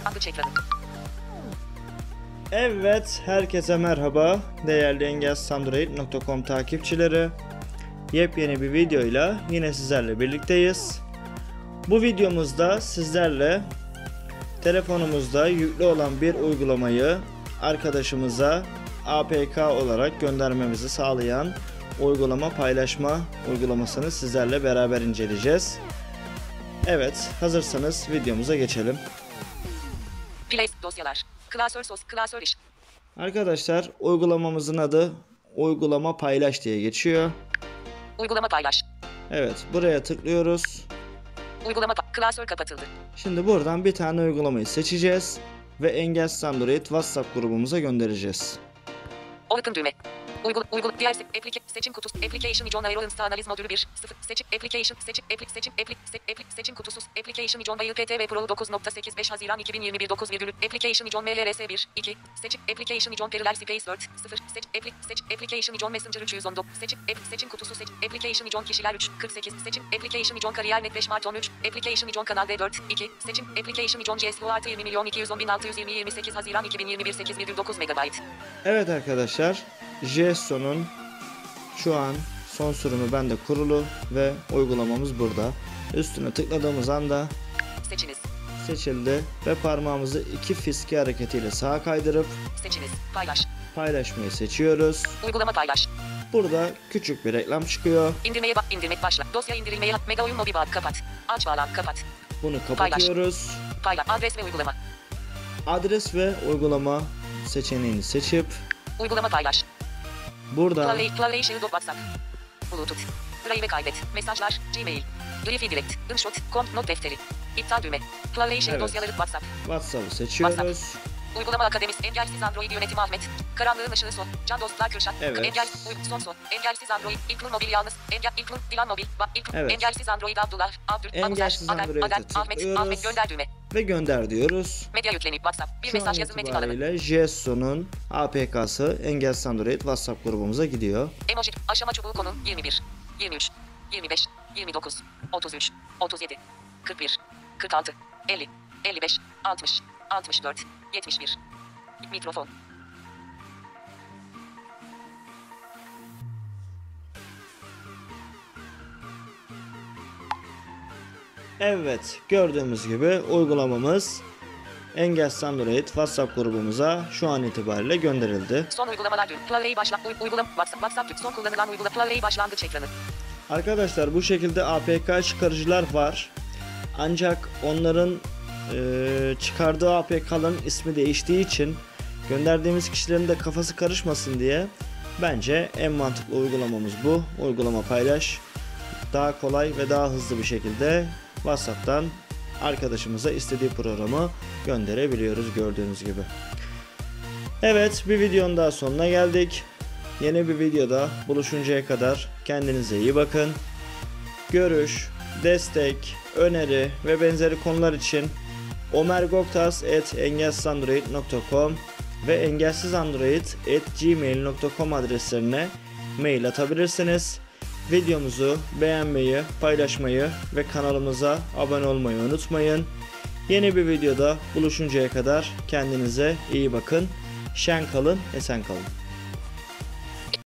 Başlangıç ekranı. Evet, herkese merhaba değerli engelsizandroid.com takipçileri. Yepyeni bir videoyla yine sizlerle birlikteyiz. Bu videomuzda sizlerle telefonumuzda yüklü olan bir uygulamayı arkadaşımıza APK olarak göndermemizi sağlayan uygulama paylaşma uygulamasını sizlerle beraber inceleyeceğiz. Evet, hazırsanız videomuza geçelim. Play dosyalar. Klasör iş. Arkadaşlar, uygulamamızın adı uygulama paylaş diye geçiyor. Uygulama paylaş. Evet, buraya tıklıyoruz. Klasör kapatıldı. Şimdi buradan bir tane uygulamayı seçeceğiz ve Engelsiz Android WhatsApp grubumuza göndereceğiz. Open düğme. Diğer seçim kutusu application icon aeroinsta analiz modülü 1 0 seçim application seçim kutusu application icon YPTV Pro 9.85 Haziran 2021 9, application icon MLRS 1 2 seçim application icon Parallel Space 4 0 seç application icon Messenger 319 seçim kutusu application icon kişiler 3 48 seçim application icon kariyer netleşme Marton 3 application icon kanal D4 2 seçim application icon GSO artı 20.210.620 28 Haziran 2021 8,9 MB. Evet arkadaşlar, JSON'un şu an son sürümü bende kurulu ve uygulamamız burada. Üstüne tıkladığımız anda Seçiniz. seçildi ve parmağımızı iki fiske hareketiyle sağa kaydırıp Seçiniz. Paylaş. paylaşmayı seçiyoruz. Uygulama paylaş. Burada küçük bir reklam çıkıyor. İndirmeye bak, indirmek başla. Dosya indirilmeye mega oyun mobil bağ kapat. Aç bağlan kapat. Bunu kapatıyoruz. Paylaş. Adres ve uygulama. Adres ve uygulama seçeneğini seçip Uygulama paylaş. burada Play Shield WhatsApp. Bluetooth. Drive kaydet. Mesajlar. Gmail. Drive direct. InShot. Not defteri. İptal düğme. Play Shield Evet. dosyaları WhatsApp. WhatsApp'ı seçiyoruz. Uygulama Akademisi. Engelsiz Android yönetimi Ahmet. Karanlığın ışığı son. Can dostlar Kürşat. Evet. Son. Engelsiz Android. İlklun mobil yalnız. İlklun Dilan mobil. Evet. Engelsiz Android Abdullah. Engelsiz Android'e tıklıyoruz. Ahmet gönder düğme. Ve gönder diyoruz. Medya yüklenip WhatsApp. Bir Şu an mesaj yazın metin alanı. itibariyle JSON'un APK'sı Engelsiz Android WhatsApp grubumuza gidiyor. Emoji. Aşama çubuğu konu. 21. 23. 25. 29. 33. 37. 41. 46. 50. 55. 60. 64. 71. Mikrofon. Evet, gördüğümüz gibi uygulamamız Engelsiz Android WhatsApp grubumuza şu an itibariyle gönderildi. Son uygulamalar düğüm. Play başla. Uygulama WhatsApp son kullanılan uygulama Play başlangıç ekranı. Arkadaşlar, bu şekilde APK çıkarıcılar var. Ancak onların çıkardığı APK'ların ismi değiştiği için gönderdiğimiz kişilerin de kafası karışmasın diye bence en mantıklı uygulamamız bu. Uygulama paylaş. Daha kolay ve daha hızlı bir şekilde WhatsApp'tan arkadaşımıza istediği programı gönderebiliyoruz gördüğünüz gibi. Evet, bir videonun daha sonuna geldik. Yeni bir videoda buluşuncaya kadar kendinize iyi bakın. Görüş, destek, öneri ve benzeri konular için omergoktas@engelsizandroid.com ve engelsizandroid@gmail.com adreslerine mail atabilirsiniz. Videomuzu beğenmeyi, paylaşmayı ve kanalımıza abone olmayı unutmayın. Yeni bir videoda buluşuncaya kadar kendinize iyi bakın. Şen kalın, esen kalın.